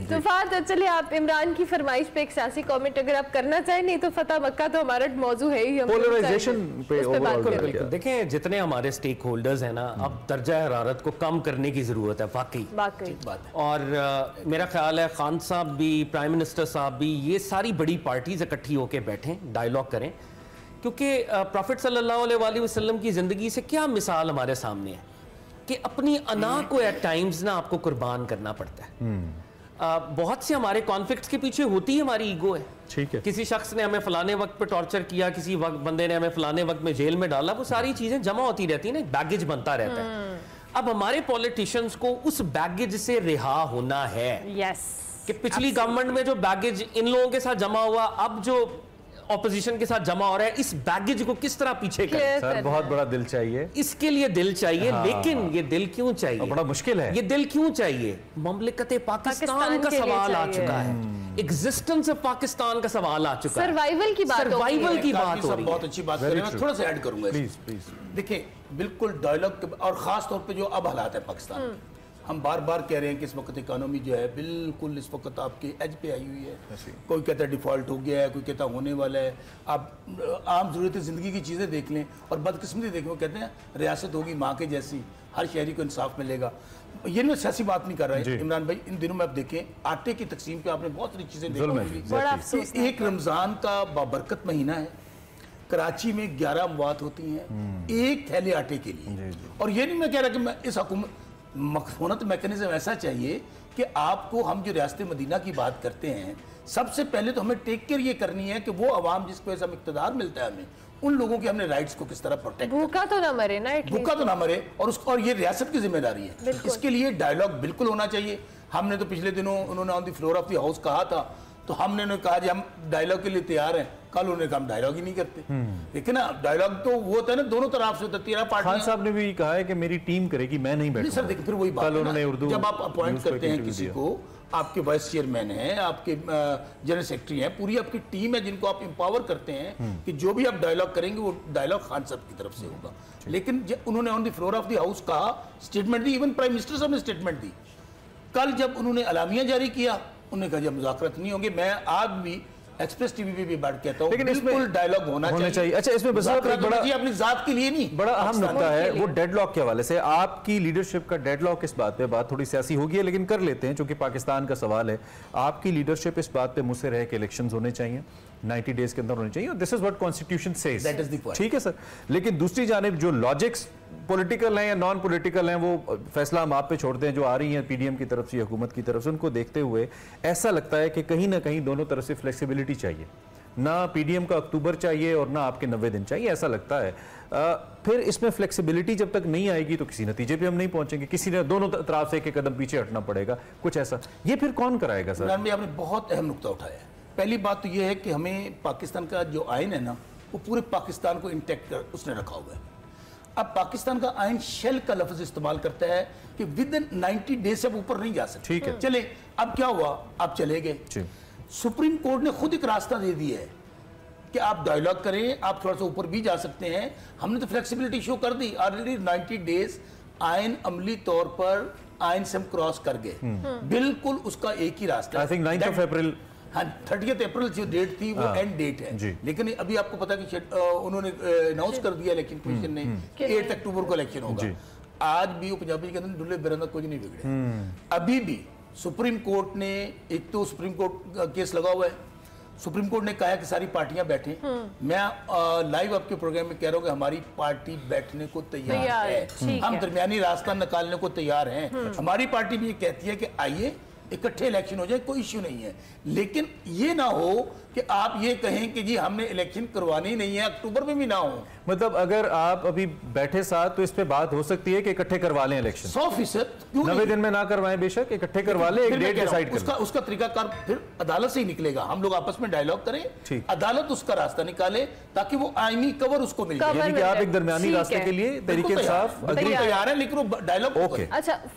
तो फात चलिए आप इमरान की फरमाइश पे एक सियासी कमेंट अगर आप करना चाहें, नहीं तो फतह मक्का तो हमारा मौजू है ही, पोलराइजेशन पे बिल्कुल। देखें जितने हमारे स्टेक होल्डर्स हैं ना, अब दर्जा हरारत को कम करने की जरूरत है, वाकई बात है। और मेरा ख्याल है खान साहब भी, प्राइम मिनिस्टर साहब भी, ये सारी बड़ी पार्टीज इकट्ठी होकर बैठें, डायलॉग करें, क्योंकि प्रॉफिट सल्लल्लाहु अलैहि वसल्लम की ज़िंदगी से क्या मिसाल हमारे सामने है कि अपनी अना को एट टाइम्स ना आपको कुर्बान करना पड़ता है। बहुत से हमारे कॉन्फ्लिक्ट्स के पीछे होती ही हमारी ईगो है। ठीक है, किसी शख्स ने हमें फलाने वक्त पे टॉर्चर किया, किसी बंदे ने हमें फलाने वक्त में जेल में डाला, वो सारी चीजें जमा होती रहती है ना, बैगेज बनता रहता है। अब हमारे पॉलिटिशियंस को उस बैगेज से रिहा होना है। कि पिछली गवर्नमेंट में जो बैगेज इन लोगों के साथ जमा हुआ, अब जो ऑपोजिशन के साथ जमा हो रहा है, इस बैगेज को किस तरह पीछे करें? सर बहुत बड़ा दिल चाहिए, इसके लिए दिल चाहिए। लेकिन ये दिल क्यों चाहिए? बड़ा मुश्किल है। ये दिल क्यों चाहिए? ममलिकत पाकिस्तान का सवाल आ चुका है, एग्जिस्टेंस ऑफ पाकिस्तान का सवाल आ चुका है, सर्वाइवल की बात हो रही है। बहुत अच्छी बात कर रहे हैं, थोड़ा सा ऐड करूंगा। प्लीज देखिए, बिल्कुल डायलॉग, और खास तौर पे जो अब हालात है पाकिस्तान के, हम बार बार कह रहे हैं कि इस वक्त इकोनॉमी जो है बिल्कुल इस वक्त आपकी एज पे आई हुई है। कोई कहता है डिफ़ॉल्ट हो गया है, कोई कहता है होने वाला है। आप आम ज़रूरत ज़िंदगी की चीज़ें देख लें और बदकिस्मती देखें, वो कहते हैं रियासत होगी माँ के जैसी, हर शहरी को इंसाफ मिलेगा। ये मैं सियासी बात नहीं कर रहा है इमरान भाई, इन दिनों में आप देखें आटे की तकसीम पे आपने बहुत सारी चीज़ें देखी। एक रमज़ान का बाबरकत महीना है, कराची में 11 अमवात होती हैं एक थैले आटे के लिए। और ये नहीं मैं कह रहा कि मैं इस हुकूमत मखफूनत मैकेनिज्म ऐसा चाहिए कि आपको, हम जो रियासत मदीना की बात करते हैं, सबसे पहले तो हमें टेक केयर ये करनी है कि वो अवाम जिसको ऐसा इक़्तिदार मिलता है हमें, उन लोगों के हमने राइट्स को किस तरह प्रोटेक्ट, भूखा तो ना मरे ना, भूखा तो ना मरे, और ये रियासत की जिम्मेदारी है। इसके लिए डायलॉग बिल्कुल होना चाहिए। हमने तो पिछले दिनों उन्होंने on the floor of the house कहा था, तो हमने कहा जी हम डायलॉग के लिए तैयार हैं, कल उन्होंने कहा हम डायलॉग ही नहीं करते। लेकिन ना डायलॉग तो वो होता है ना, दोनों तरफ से होता है। 13 पार्टी, खान साहब ने भी कहा है कि मेरी टीम करेगी, मैं नहीं बैठूंगा। सर देखिए, फिर वही बात है, जब आप अपॉइंट करते हैं किसी को, आपके वाइस चेयरमैन हैं, आपके जनरल सेक्रेटरी हैं, पूरी आपकी टीम है जिनको आप एम्पावर करते हैं कि जो भी आप डायलॉग करेंगे वो डायलॉग खान साहब की तरफ से होगा। लेकिन उन्होंने on the floor of the house कहा, स्टेटमेंट दी, इवन प्राइम मिनिस्टर साहब ने स्टेटमेंट दी। कल जब उन्होंने अलामिया जारी किया, उन्होंने कहा जब मुज़ाकरत नहीं होंगे, मैं आज भी एक्सप्रेस टीवी पे भी बात कहता हूं, लेकिन बिल्कुल डायलॉग होना चाहिए। अच्छा, इसमें बड़ा अपनी जात के लिए नहीं, बड़ा अहम नुकता है वो डेडलॉक के हवाले से। आपकी लीडरशिप का डेडलॉक इस बात पे, बात थोड़ी सियासी होगी है लेकिन कर लेते हैं क्योंकि पाकिस्तान का सवाल है। आपकी लीडरशिप इस बात पे मुझसे रहे कि इलेक्शंस होने चाहिए, 90 डेज के अंदर होने चाहिए, this is what constitution says, that is the point. ठीक है सर, लेकिन दूसरी जानिब जो लॉजिक्स पॉलिटिकल हैं या नॉन पॉलिटिकल हैं, वो फैसला हम आप पे छोड़ते हैं। जो आ रही हैं पीडीएम की तरफ से, हुकूमत की तरफ से, उनको देखते हुए ऐसा लगता है कि कहीं ना कहीं दोनों तरफ से फ्लेक्सिबिलिटी चाहिए, ना पीडीएम का अक्टूबर चाहिए और ना आपके 90 दिन चाहिए, ऐसा लगता है। फिर इसमें फ्लेक्सिबिलिटी जब तक नहीं आएगी तो किसी नतीजे पे हम नहीं पहुंचेंगे, किसी ने दोनों तरफ से एक कदम पीछे हटना पड़ेगा, कुछ ऐसा। ये फिर कौन कराएगा सर? आपने बहुत अहम नुकता उठाया है। पहली बात तो यह है कि हमें पाकिस्तान का जो आइन है ना, वो पूरे पाकिस्तान को इंटैक्ट उसने रखा हुआ है। अब पाकिस्तान का आइन शेल का लफ्ज इस्तेमाल करता है कि विद इन 90 डेज से ऊपर नहीं जा सकते। ठीक है, चले, अब क्या हुआ, आप चले गए, सुप्रीम कोर्ट ने खुद एक रास्ता दे दिया है कि आप डायलॉग करें, आप थोड़ा सा ऊपर भी जा सकते हैं। हमने तो फ्लेक्सिबिलिटी शो कर दी ऑलरेडी। 90 डेज आइन अमली तौर पर आइन से हम क्रॉस कर गए, बिल्कुल उसका एक ही रास्ता। आई थिंक 9 अप्रैल, हाँ 30 अप्रैल जो डेट थी वो एंड डेट है। लेकिन अभी आपको पता कि उन्होंने अनाउंस कर दिया इलेक्शन कमीशन ने कि 8 अक्टूबर को इलेक्शन होगा। आज भी वो पंजाबी के अंदर डुल्ले बेरंदा कुछ नहीं बिगड़े। अभी भी सुप्रीम कोर्ट ने, एक तो सुप्रीम कोर्ट केस लगा हुआ है, सुप्रीम कोर्ट ने कहा कि सारी पार्टियां बैठें। मैं लाइव आपके प्रोग्राम में कह रहा हूं कि हमारी पार्टी बैठने को तैयार है, हम दरमियानी रास्ता निकालने को तैयार हैं। हमारी पार्टी भी ये कहती है कि आइए इकट्ठे इलेक्शन हो जाए, कोई इश्यू नहीं है। लेकिन ये ना हो कि आप ये कहें कि जी हमने इलेक्शन करवानी नहीं है, अक्टूबर में भी ना हो। मतलब अगर आप अभी बैठे साथ तो इस पे बात हो सकती है कि इकट्ठे करवा लें इलेक्शन 100%। 90 दिन में ना करवाएं, बेशक इकट्ठे करवा लें, एक डेट डिसाइड करें। उसका तरीकाकार फिर अदालत से ही निकलेगा। हम लोग आपस में डायलॉग करें, अदालत उसका रास्ता निकाले ताकि वो आईनी कवर उसको मिल जाए। यानी कि आप एक दरमियानी रास्ते के लिए तहरीक-ए-इंसाफ तैयार है, लेकिन वो डायलॉग। ओके, अच्छा।